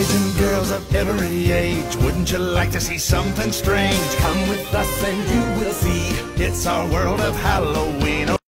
boys and girls of every age, wouldn't you like to see something strange? Come with us and you will see, it's our world of Halloween.